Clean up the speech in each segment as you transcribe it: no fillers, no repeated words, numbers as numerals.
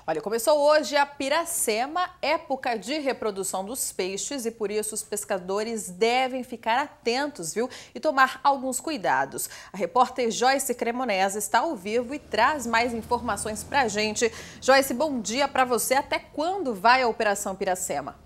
Olha, começou hoje a Piracema, época de reprodução dos peixes, e por isso os pescadores devem ficar atentos, viu? E tomar alguns cuidados. A repórter Joyce Cremonese está ao vivo e traz mais informações pra gente. Joyce, bom dia para você. Até quando vai a Operação Piracema?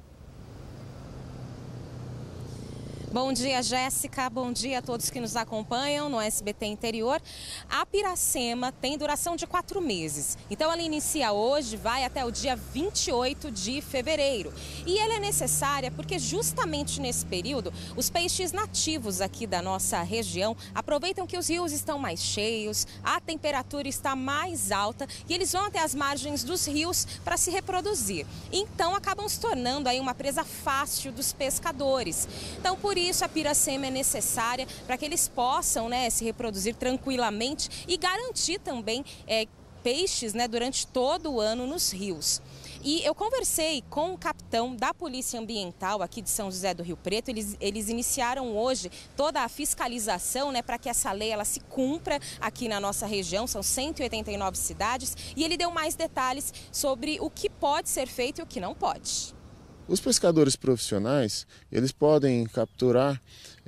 Bom dia, Jéssica. Bom dia a todos que nos acompanham no SBT Interior. A Piracema tem duração de 4 meses. Então, ela inicia hoje, vai até o dia 28 de fevereiro. E ela é necessária porque justamente nesse período, os peixes nativos aqui da nossa região aproveitam que os rios estão mais cheios, a temperatura está mais alta e eles vão até as margens dos rios para se reproduzir. Então, acabam se tornando aí uma presa fácil dos pescadores. Então, por isso a Piracema é necessária para que eles possam, se reproduzir tranquilamente e garantir também peixes, durante todo o ano nos rios. E eu conversei com o capitão da Polícia Ambiental aqui de São José do Rio Preto. Eles iniciaram hoje toda a fiscalização, para que essa lei ela se cumpra aqui na nossa região. São 189 cidades e ele deu mais detalhes sobre o que pode ser feito e o que não pode. Os pescadores profissionais, eles podem capturar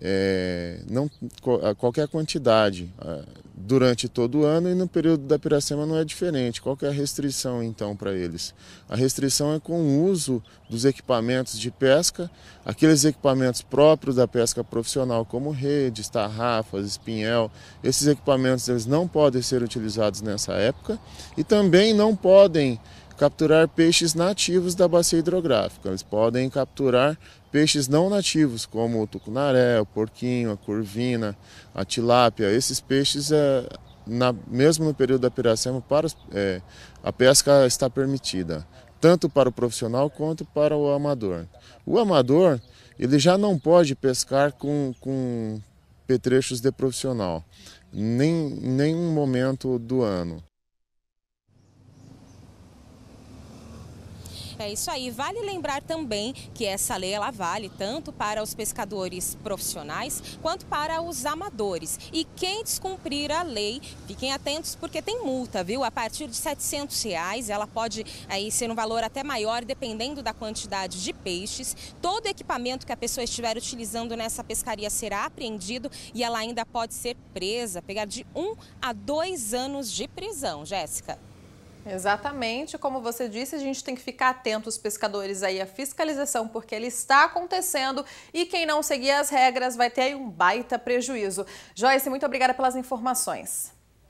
qualquer quantidade durante todo o ano, e no período da Piracema não é diferente. Qual que é a restrição então para eles? A restrição é com o uso dos equipamentos de pesca, aqueles equipamentos próprios da pesca profissional, como redes, tarrafas, espinhel. Esses equipamentos eles não podem ser utilizados nessa época e também não podem capturar peixes nativos da bacia hidrográfica. Eles podem capturar peixes não nativos, como o tucunaré, o porquinho, a curvina, a tilápia. Esses peixes, mesmo no período da Piracema, a pesca está permitida, tanto para o profissional quanto para o amador. O amador ele já não pode pescar com petrechos de profissional, em nenhum momento do ano. É isso aí. Vale lembrar também que essa lei ela vale tanto para os pescadores profissionais quanto para os amadores. E quem descumprir a lei, fiquem atentos porque tem multa, viu? A partir de R$700, ela pode aí ser um valor até maior dependendo da quantidade de peixes. Todo equipamento que a pessoa estiver utilizando nessa pescaria será apreendido e ela ainda pode ser presa, pegar de 1 a 2 anos de prisão. Jéssica. Exatamente, como você disse, a gente tem que ficar atento, os pescadores aí, à fiscalização, porque ele está acontecendo e quem não seguir as regras vai ter aí um baita prejuízo. Joyce, muito obrigada pelas informações.